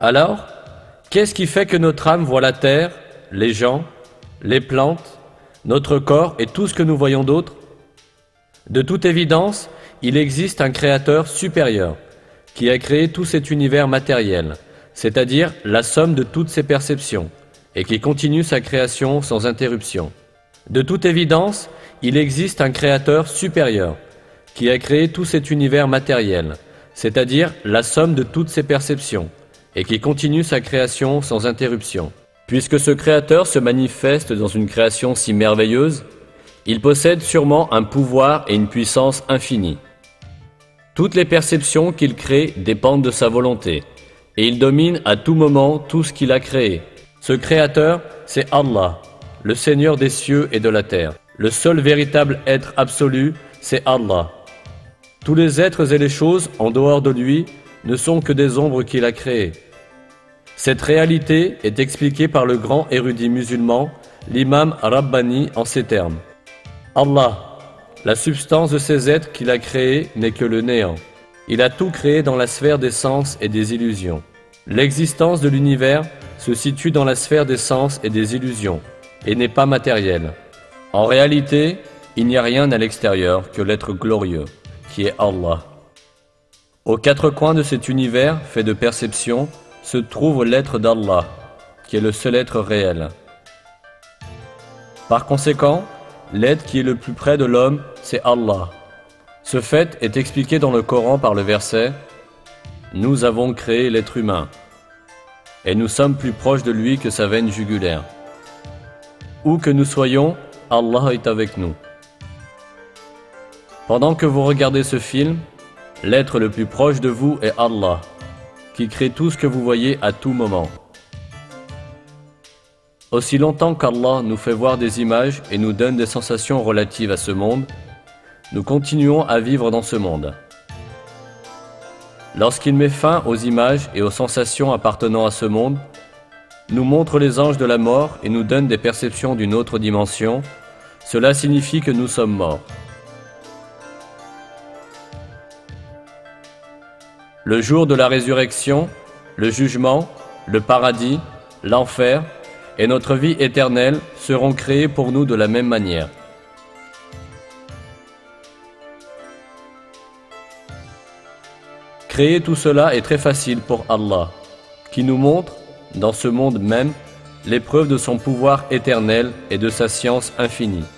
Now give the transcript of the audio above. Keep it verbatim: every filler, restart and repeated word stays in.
Alors, qu'est-ce qui fait que notre âme voit la terre, les gens, les plantes, notre corps et tout ce que nous voyons d'autre? De toute évidence, il existe un créateur supérieur qui a créé tout cet univers matériel, c'est-à-dire la somme de toutes ses perceptions, et qui continue sa création sans interruption. De toute évidence, il existe un créateur supérieur qui a créé tout cet univers matériel, c'est-à-dire la somme de toutes ses perceptions, et qui continue sa création sans interruption. Puisque ce créateur se manifeste dans une création si merveilleuse, il possède sûrement un pouvoir et une puissance infinie. Toutes les perceptions qu'il crée dépendent de sa volonté, et il domine à tout moment tout ce qu'il a créé. Ce créateur, c'est Allah, le Seigneur des cieux et de la terre. Le seul véritable être absolu, c'est Allah. Tous les êtres et les choses en dehors de lui ne sont que des ombres qu'il a créées. Cette réalité est expliquée par le grand érudit musulman, l'imam Rabbani, en ces termes. Allah, la substance de ces êtres qu'il a créés n'est que le néant. Il a tout créé dans la sphère des sens et des illusions. L'existence de l'univers se situe dans la sphère des sens et des illusions, et n'est pas matérielle. En réalité, il n'y a rien à l'extérieur que l'être glorieux, qui est Allah. Aux quatre coins de cet univers fait de perception se trouve l'être d'Allah, qui est le seul être réel. Par conséquent, l'être qui est le plus près de l'homme, c'est Allah. Ce fait est expliqué dans le Coran par le verset « Nous avons créé l'être humain, et nous sommes plus proches de lui que sa veine jugulaire. Où que nous soyons, Allah est avec nous. » Pendant que vous regardez ce film, l'être le plus proche de vous est Allah, qui crée tout ce que vous voyez à tout moment. Aussi longtemps qu'Allah nous fait voir des images et nous donne des sensations relatives à ce monde, nous continuons à vivre dans ce monde. Lorsqu'il met fin aux images et aux sensations appartenant à ce monde, nous montre les anges de la mort et nous donne des perceptions d'une autre dimension, cela signifie que nous sommes morts. Le jour de la résurrection, le jugement, le paradis, l'enfer et notre vie éternelle seront créés pour nous de la même manière. Créer tout cela est très facile pour Allah, qui nous montre, dans ce monde même, l'épreuve de son pouvoir éternel et de sa science infinie.